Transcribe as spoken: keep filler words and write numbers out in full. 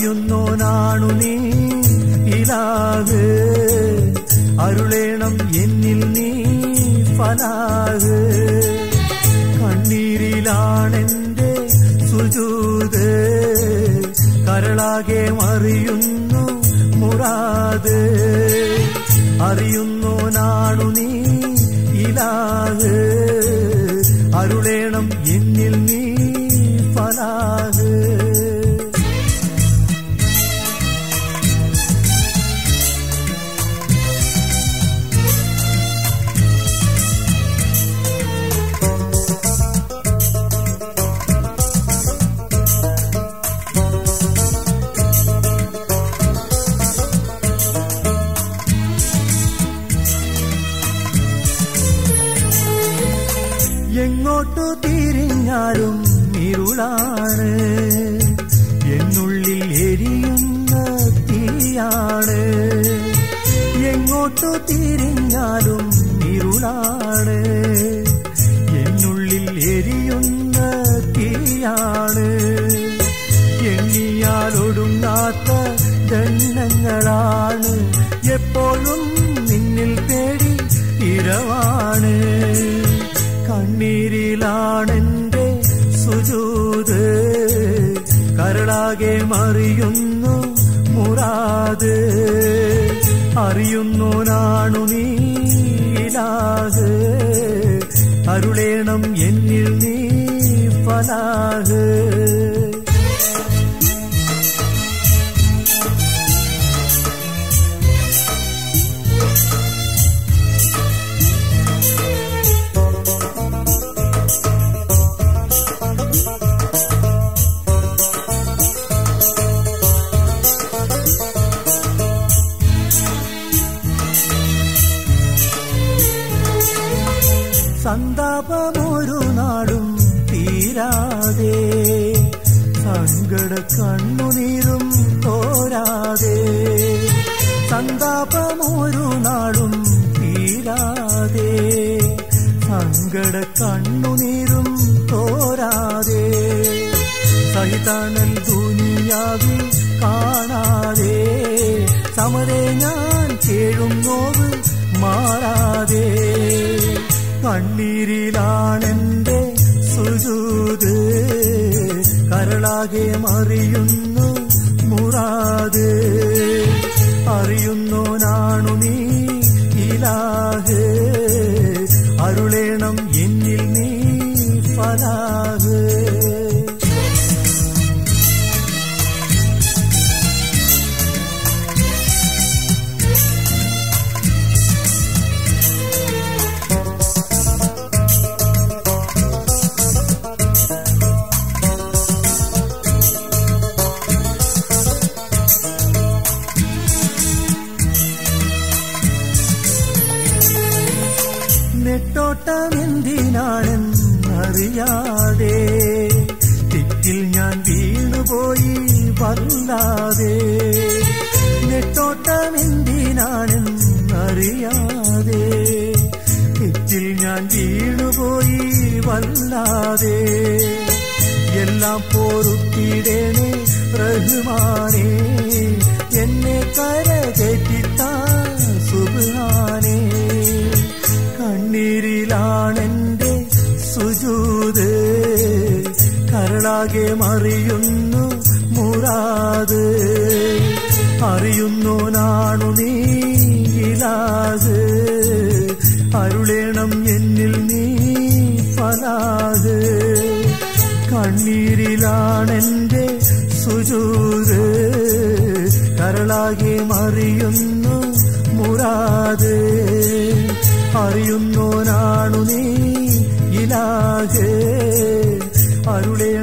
അറിയുന്നോനാണു നീ ഇലാഹ്, അരുളേണം എന്നിൽ നീ ഫലാഹ്. കണ്ണീരിലാണെന്റെ സുജൂദ്, കരളാകെ മറിയുന്നു മുറാദ്. അറിയുന്നോനാണു നീ ഇലാഹ്, അരുളേണം എന്നിൽ നീ ഫലാഹ്. എങ്ങോട്ടു തിരിഞ്ഞാലും ഇരുളാണ്, എന്നുള്ളിൽ എരിയുന്ന തീയാണ്. എങ്ങോട്ടു തിരിഞ്ഞാലും ഇരുളാണ്, എന്നുള്ളിൽ എരിയുന്ന തീയാണ്. എണ്ണിയാലൊടുങ്ങാത്ത ദണ്ഡങ്ങളാണ്, എപ്പോഴും നിന്നിൽ തേടി ഇരവാണ്. കണ്ണീരിലാണെന്റെ സുജൂദ്, കരളാകെ മറിയുന്നു മുറാദ്. അറിയുന്നോനാണു നീ ഇലാഹ്, അരുളേണം എന്നിൽ നീ ഫലാഹ്. സന്താപമൊരു നാടും തീരാതെ, സങ്കട കണ്ണുനീരും തോരാതെ. സന്താപമൊരു നാടും തീരാതെ, സങ്കട കണ്ണുനീരും തോരാതെ. സഹിതാനൽ ദുനിയാവിൽ കാണാതെ, സമരേ ഞാൻ കേഴും നോവ് മാറാതെ. കണ്ണീരിലാണെന്റെ സുജൂദ്, കരളാകെ മറിയുന്നു മുറാദ്. അറിയുന്നോനാണു നീ ഇലാഹ്, അരുളേണം എന്നിൽ നീ ഫലാഹ്. നെട്ടോട്ടമെന്തിനാണെന്നറിയാതെ, തെറ്റിൽ ഞാൻ വീണുപോയി വല്ലാതെ. നെട്ടോട്ടമെന്തിനാണെന്നറിയാതെ, തെറ്റിൽ ഞാൻ വീണുപോയി വല്ലാതെ. എല്ലാം പൊറുത്തിടേണേ റഹ്മാനേ, എന്നെ കരകയറ്റിത്താ സുബ്ഹാനേ. കണ്ണീരിലാണെന്റെ സുജൂദ്, കരളാകെ മറിയുന്നു മുറാദ്. അറിയുന്നോനാണു നീ ഇലാഹ്, അരുളേണം എന്നിൽ നീ ഫലാഹ്. കണ്ണീരിലാണെന്റെ സുജൂദ്, കരളാകെ മറിയുന്നു മുറാദ്. അറിയുന്നോനാണു നീ ഇലാഹ്, അരുളേ